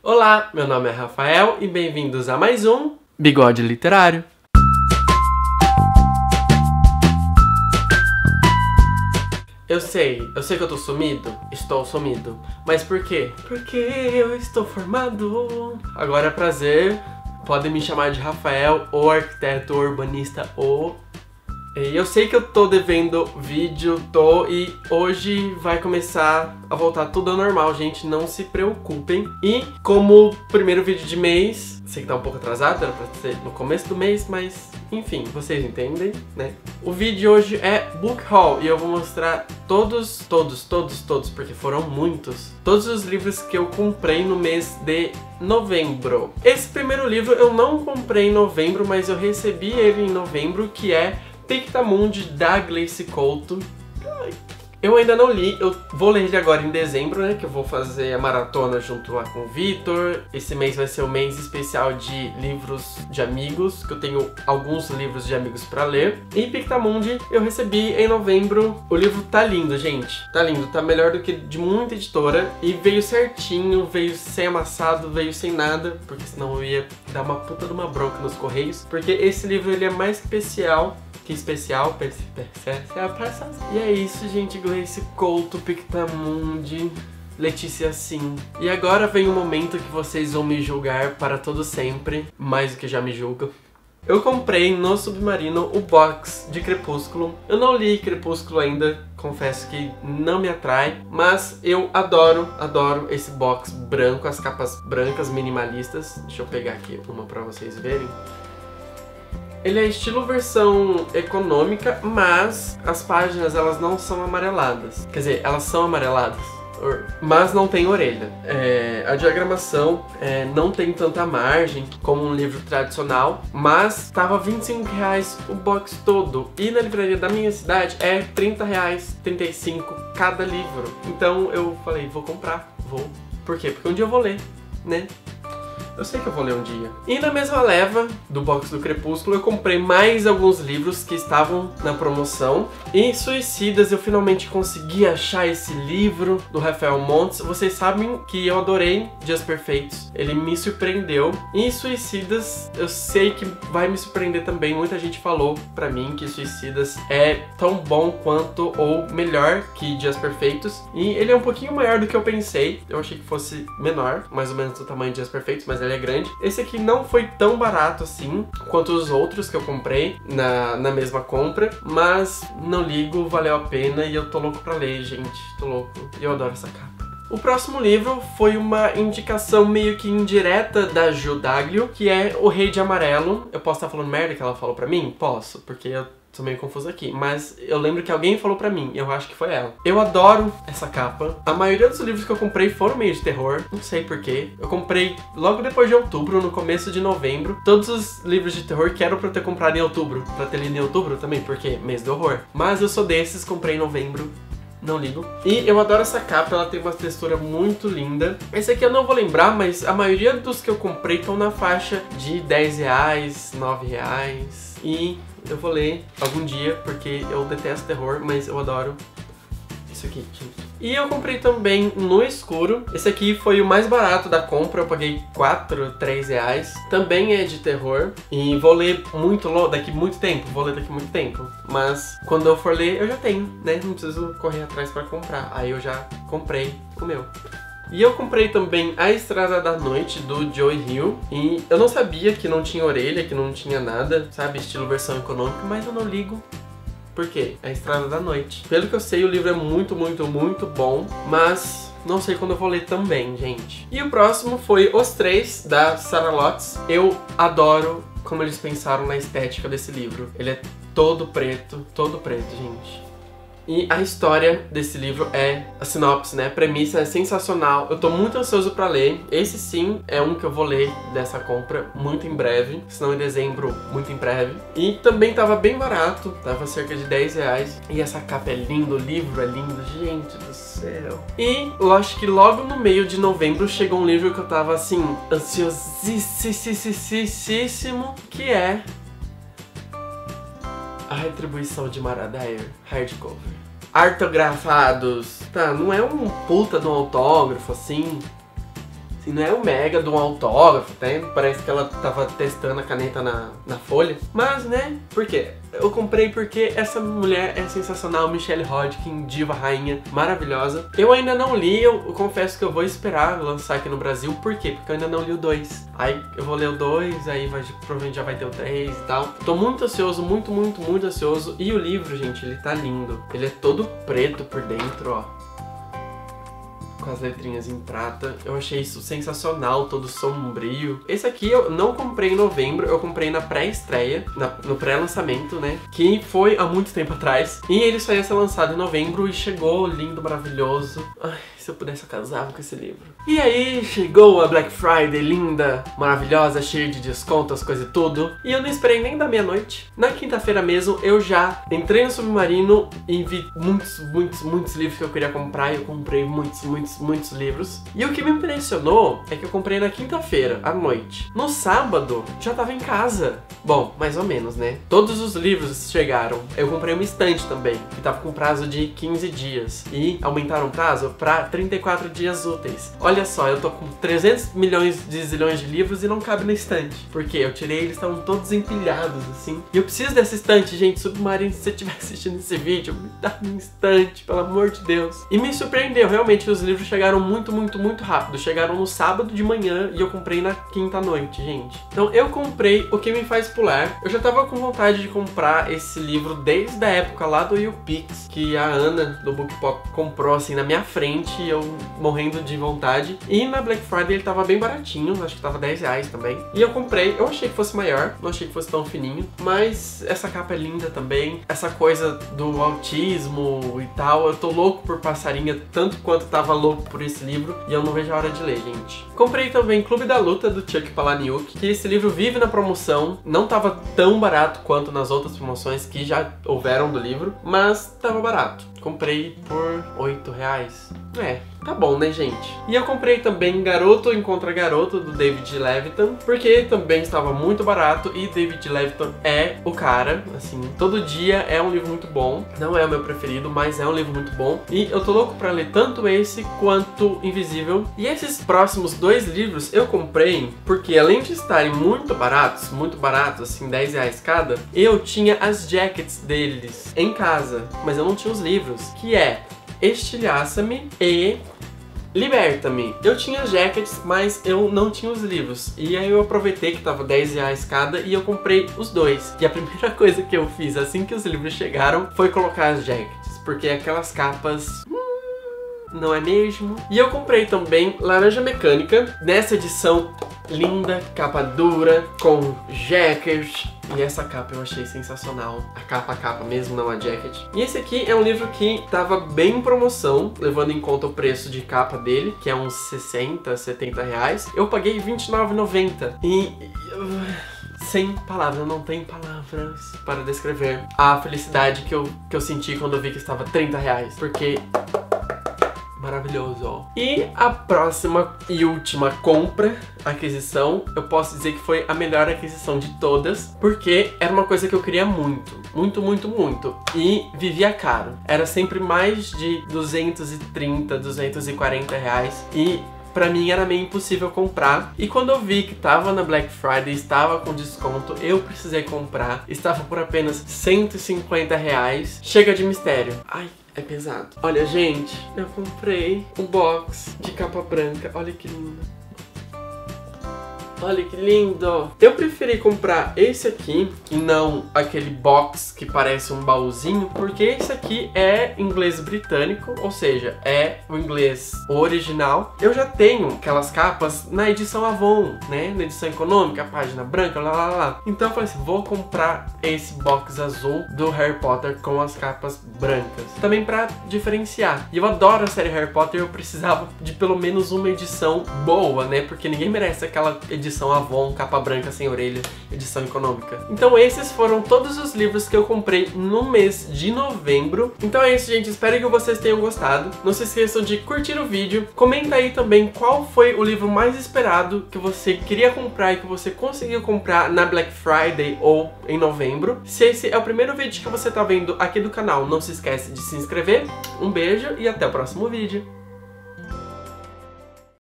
Olá, meu nome é Rafael e bem-vindos a mais um Bigode Literário. Eu sei que eu tô sumido, estou sumido. Mas por quê? Porque eu estou formado. Agora é prazer, podem me chamar de Rafael, ou arquiteto, ou urbanista, ou... E eu sei que eu tô devendo vídeo, e hoje vai começar a voltar tudo ao normal, gente, não se preocupem. E como primeiro vídeo de mês, sei que tá um pouco atrasado, era pra ser no começo do mês, mas enfim, vocês entendem, né? O vídeo de hoje é Book Haul e eu vou mostrar todos, porque foram muitos, todos os livros que eu comprei no mês de novembro. Esse primeiro livro eu não comprei em novembro, mas eu recebi ele em novembro, que é Pictamundi, da Gleice Couto. Eu ainda não li, eu vou ler ele agora em dezembro, né, que eu vou fazer a maratona junto lá com o Vitor. Esse mês vai ser o mês especial de livros de amigos, que eu tenho alguns livros de amigos pra ler. E Pictamundi eu recebi em novembro. O livro tá lindo, gente, tá lindo, tá melhor do que de muita editora. E veio certinho, veio sem amassado, veio sem nada, porque senão eu ia dar uma puta de uma bronca nos correios. Porque esse livro ele é mais especial. Que especial, e é isso, gente. Gleice Couto, Pictamundi, Letícia Sim. E agora vem o momento que vocês vão me julgar para todo sempre, mais do que já me julgam. Eu comprei no Submarino o box de Crepúsculo. Eu não li Crepúsculo ainda, confesso que não me atrai, mas eu adoro esse box branco, as capas brancas minimalistas. Deixa eu pegar aqui uma para vocês verem. Ele é estilo versão econômica, mas as páginas elas não são amareladas. Quer dizer, elas são amareladas, mas não tem orelha. A diagramação não tem tanta margem como um livro tradicional, mas tava R$25 o box todo. E na livraria da minha cidade é R$30, R$35 cada livro. Então eu falei, vou comprar, vou. Por quê? Porque um dia eu vou ler, né? Eu sei que eu vou ler um dia. E na mesma leva do box do Crepúsculo, eu comprei mais alguns livros que estavam na promoção. Em Suicidas, eu finalmente consegui achar esse livro do Rafael Montes. Vocês sabem que eu adorei Dias Perfeitos. Ele me surpreendeu. E em Suicidas, eu sei que vai me surpreender também. Muita gente falou pra mim que Suicidas é tão bom quanto ou melhor que Dias Perfeitos. E ele é um pouquinho maior do que eu pensei. Eu achei que fosse menor, mais ou menos do tamanho de Dias Perfeitos, mas ele é grande. Esse aqui não foi tão barato assim quanto os outros que eu comprei na mesma compra, mas não ligo, valeu a pena e eu tô louco pra ler, gente, tô louco. E eu adoro essa capa. O próximo livro foi uma indicação meio que indireta da Ju Daglio, que é O Rei de Amarelo. Eu posso estar falando merda que ela falou pra mim? Posso, porque eu tô meio confuso aqui, mas eu lembro que alguém falou pra mim, eu acho que foi ela. Eu adoro essa capa. A maioria dos livros que eu comprei foram meio de terror, não sei porquê. Eu comprei logo depois de outubro, no começo de novembro. Todos os livros de terror que eram pra eu ter comprado em outubro, pra ter lido em outubro também, porque mês do horror. Mas eu sou desses, comprei em novembro. Não ligo. E eu adoro essa capa, ela tem uma textura muito linda. Esse aqui eu não vou lembrar, mas a maioria dos que eu comprei estão na faixa de R$10, R$9. E eu vou ler algum dia, porque eu detesto terror, mas eu adoro isso aqui, gente. E eu comprei também No Escuro. Esse aqui foi o mais barato da compra, eu paguei R$3. Também é de terror. E vou ler daqui muito tempo. Mas quando eu for ler, eu já tenho, né? Não preciso correr atrás pra comprar. Aí eu já comprei o meu. E eu comprei também A Estrada da Noite, do Joe Hill. E eu não sabia que não tinha orelha, que não tinha nada, sabe? Estilo versão econômica, mas eu não ligo. Por quê? A Estrada da Noite. Pelo que eu sei, o livro é muito bom, mas não sei quando eu vou ler também, gente. E o próximo foi Os Três, da Sarah Lotz. Eu adoro como eles pensaram na estética desse livro. Ele é todo preto, gente. E a história desse livro a sinopse, né? A premissa é sensacional. Eu tô muito ansioso pra ler. Esse sim é um que eu vou ler dessa compra muito em breve. Se não em dezembro, muito em breve. E também tava bem barato. Tava cerca de R$10. E essa capa é linda, o livro é lindo. Gente do céu. E eu acho que logo no meio de novembro chegou um livro que eu tava assim, ansiosíssimo, que é A Retribuição de Mara Dyer, hardcover. Autografados. Tá, não é um puta de um autógrafo assim, Assim, não é o mega de um autógrafo, tá? Parece que ela tava testando a caneta na folha. Mas, né, por quê? Eu comprei porque essa mulher é sensacional, Michelle Hodgkin, diva, rainha, maravilhosa. Eu ainda não li, eu confesso que eu vou esperar lançar aqui no Brasil. Por quê? Porque eu ainda não li o 2. Aí eu vou ler o 2, aí provavelmente já vai ter o 3 e tal. Tô muito ansioso, muito ansioso. E o livro, gente, ele tá lindo. Ele é todo preto por dentro, ó, com as letrinhas em prata. Eu achei isso sensacional, todo sombrio. Esse aqui eu não comprei em novembro, eu comprei na pré-estreia, no pré-lançamento, né? Que foi há muito tempo atrás. E ele só ia ser lançado em novembro e chegou lindo, maravilhoso. Ai, se eu pudesse eu casava com esse livro. E aí chegou a Black Friday linda, maravilhosa, cheia de descontos, coisa e tudo. E eu não esperei nem da meia-noite. Na quinta-feira mesmo eu já entrei no Submarino e vi muitos livros que eu queria comprar. E eu comprei muitos livros. E o que me impressionou é que eu comprei na quinta-feira, à noite. No sábado, já tava em casa. Bom, mais ou menos, né? Todos os livros chegaram. Eu comprei uma estante também, que tava com prazo de 15 dias. E aumentaram o prazo pra 34 dias úteis. Olha só, eu tô com 300 milhões de zilhões de livros e não cabe na estante. Porque eu tirei, eles estavam todos empilhados, assim. E eu preciso dessa estante, gente. Submarino, se você estiver assistindo esse vídeo, me dá minha estante, pelo amor de Deus. E me surpreendeu, realmente, os livros chegaram muito rápido. Chegaram no sábado de manhã e eu comprei na quinta à noite, gente. Então eu comprei O Que Me Faz Pular. Eu já tava com vontade de comprar esse livro desde a época lá do YouPix, que a Ana, do BookPop, comprou, assim, na minha frente, e eu morrendo de vontade. E na Black Friday ele tava bem baratinho, acho que tava 10 reais também. E eu comprei, eu achei que fosse maior, não achei que fosse tão fininho, mas essa capa é linda também. Essa coisa do autismo e tal, eu tô louco por Passarinha, tanto quanto tava louco por esse livro, e eu não vejo a hora de ler, gente. Comprei também Clube da Luta, do Chuck Palahniuk, que esse livro vive na promoção, não tava tão barato quanto nas outras promoções que já houveram do livro, mas tava barato. Comprei por 8 reais. É, tá bom, né, gente? E eu comprei também Garoto Encontra Garoto, do David Levitan, porque também estava muito barato e David Levitan é o cara, assim, todo dia é um livro muito bom. Não é o meu preferido, mas é um livro muito bom. E eu tô louco pra ler tanto esse quanto Invisível. E esses próximos 2 livros eu comprei porque, além de estarem muito baratos, assim, 10 reais cada, eu tinha as jackets deles em casa, mas eu não tinha os livros, que é Estilhaça-me e Liberta-me. Eu tinha jackets, mas eu não tinha os livros. E aí eu aproveitei que tava 10 reais cada e eu comprei os 2. E a primeira coisa que eu fiz assim que os livros chegaram foi colocar as jackets, porque aquelas capas... não é mesmo? E eu comprei também Laranja Mecânica, nessa edição linda, capa dura, com jackets. E essa capa eu achei sensacional. A capa mesmo, não a jacket. E esse aqui é um livro que tava bem em promoção, levando em conta o preço de capa dele, que é uns 60, 70 reais. Eu paguei R$29,90. Sem palavras, eu não tenho palavras para descrever a felicidade que eu senti quando eu vi que estava 30 reais. Porque... maravilhoso, ó. E a próxima e última aquisição, eu posso dizer que foi a melhor aquisição de todas, porque era uma coisa que eu queria muito. E vivia caro. Era sempre mais de 230, 240 reais. E pra mim era meio impossível comprar. E quando eu vi que tava na Black Friday, estava com desconto, eu precisei comprar. Estava por apenas 150 reais. Chega de mistério. Ai, é pesado. Olha, gente, eu comprei um box de capa branca. Olha que lindo. Olha que lindo! Eu preferi comprar esse aqui e não aquele box que parece um baúzinho, porque esse aqui é inglês britânico, ou seja, é o inglês original. Eu já tenho aquelas capas na edição Avon, né? Na edição econômica, a página branca, lá. Então eu falei assim, vou comprar esse box azul do Harry Potter com as capas brancas. Também pra diferenciar. E eu adoro a série Harry Potter, eu precisava de pelo menos uma edição boa, né? Porque ninguém merece aquela edição Avon, capa branca sem orelha, edição econômica. Então esses foram todos os livros que eu comprei no mês de novembro. Então é isso, gente, espero que vocês tenham gostado. Não se esqueçam de curtir o vídeo, comenta aí também qual foi o livro mais esperado que você queria comprar e que você conseguiu comprar na Black Friday ou em novembro. Se esse é o primeiro vídeo que você tá vendo aqui do canal, não se esquece de se inscrever. Um beijo e até o próximo vídeo.